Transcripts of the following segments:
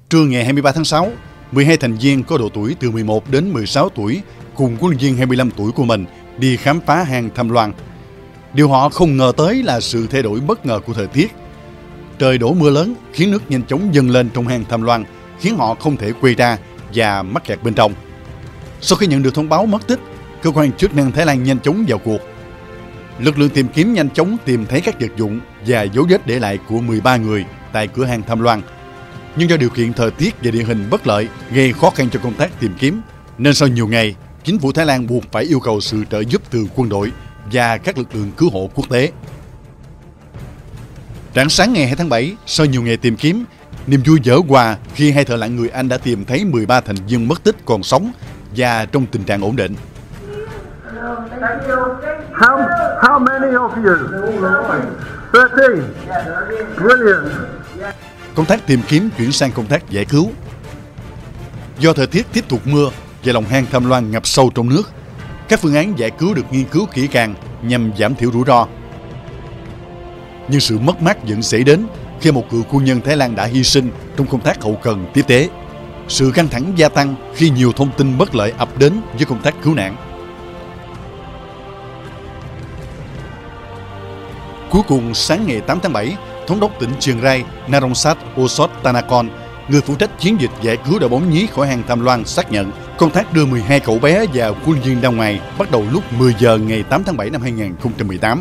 Trưa ngày 23 tháng 6, 12 thành viên có độ tuổi từ 11 đến 16 tuổi cùng huấn luyện viên 25 tuổi của mình đi khám phá hang Tham Loan. Điều họ không ngờ tới là sự thay đổi bất ngờ của thời tiết. Trời đổ mưa lớn khiến nước nhanh chóng dâng lên trong hang Tham Loan, khiến họ không thể quay ra và mắc kẹt bên trong. Sau khi nhận được thông báo mất tích, cơ quan chức năng Thái Lan nhanh chóng vào cuộc. Lực lượng tìm kiếm nhanh chóng tìm thấy các vật dụng và dấu vết để lại của 13 người tại cửa hang Tham Loan. Nhưng do điều kiện thời tiết và địa hình bất lợi gây khó khăn cho công tác tìm kiếm, nên sau nhiều ngày, chính phủ Thái Lan buộc phải yêu cầu sự trợ giúp từ quân đội và các lực lượng cứu hộ quốc tế. Rạng sáng ngày 2 tháng 7, sau nhiều ngày tìm kiếm, niềm vui vỡ òa khi hai thợ lặn người Anh đã tìm thấy 13 thành viên mất tích còn sống và trong tình trạng ổn định. How many of you? 13. Brilliant. Công tác tìm kiếm chuyển sang công tác giải cứu. Do thời tiết tiếp tục mưa và lòng hang Tham Loan ngập sâu trong nước, các phương án giải cứu được nghiên cứu kỹ càng nhằm giảm thiểu rủi ro. Nhưng sự mất mát vẫn xảy đến khi một cựu quân nhân Thái Lan đã hy sinh trong công tác hậu cần tiếp tế. Sự căng thẳng gia tăng khi nhiều thông tin bất lợi ập đến với công tác cứu nạn. Cuối cùng, sáng ngày 8 tháng 7, Thống đốc tỉnh Chiang Rai Narongsak Osottanakon, người phụ trách chiến dịch giải cứu đội bóng nhí khỏi hang Tham Loan, xác nhận công tác đưa 12 cậu bé và huấn luyện viên ra ngoài bắt đầu lúc 10 giờ ngày 8 tháng 7 năm 2018.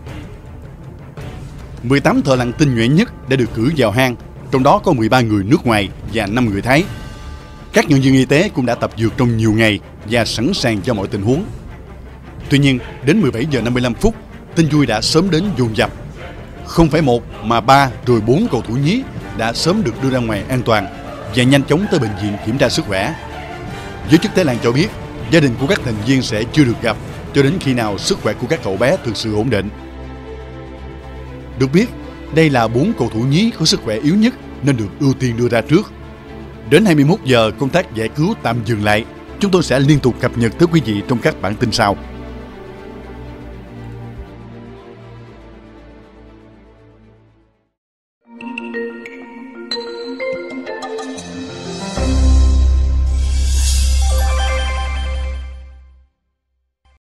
18 thợ lặn tinh nhuệ nhất đã được cử vào hang, trong đó có 13 người nước ngoài và 5 người Thái. Các nhân viên y tế cũng đã tập dượt trong nhiều ngày và sẵn sàng cho mọi tình huống. Tuy nhiên, đến 17 giờ 55 phút, tin vui đã sớm đến dồn dập. Không phải một mà 3 rồi 4 cầu thủ nhí đã sớm được đưa ra ngoài an toàn và nhanh chóng tới bệnh viện kiểm tra sức khỏe. Giới chức Thái Lan cho biết gia đình của các thành viên sẽ chưa được gặp cho đến khi nào sức khỏe của các cậu bé thực sự ổn định. Được biết, đây là 4 cầu thủ nhí có sức khỏe yếu nhất nên được ưu tiên đưa ra trước. Đến 21 giờ, công tác giải cứu tạm dừng lại. Chúng tôi sẽ liên tục cập nhật tới quý vị trong các bản tin sau.